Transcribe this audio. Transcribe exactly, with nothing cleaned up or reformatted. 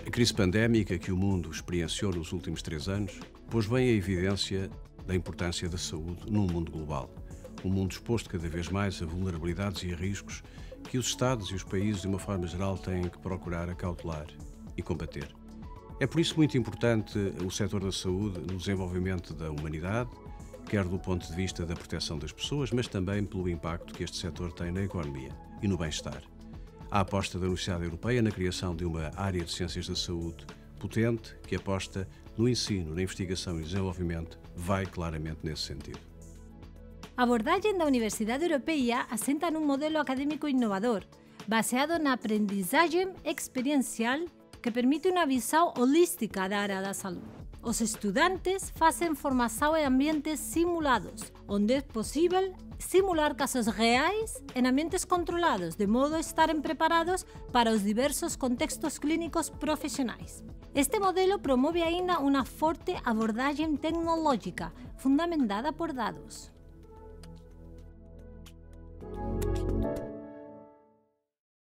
A crise pandémica que o mundo experienciou nos últimos três anos pôs bem a evidência da importância da saúde num mundo global. Um mundo exposto cada vez mais a vulnerabilidades e a riscos que os Estados e os países, de uma forma geral, têm que procurar acautelar e combater. É por isso muito importante o setor da saúde no desenvolvimento da humanidade, quer do ponto de vista da proteção das pessoas, mas também pelo impacto que este setor tem na economia e no bem-estar. A aposta da Universidade Europeia na criação de uma área de ciências da saúde potente, que aposta no ensino, na investigação e desenvolvimento, vai claramente nesse sentido. A abordagem da Universidade Europeia assenta num modelo acadêmico inovador, baseado na aprendizagem experiencial que permite uma visão holística da área da saúde. Os estudantes fazem formação em ambientes simulados, onde é possível simular casos reais em ambientes controlados, de modo a estarem preparados para os diversos contextos clínicos profissionais. Este modelo promove ainda uma forte abordagem tecnológica, fundamentada por dados.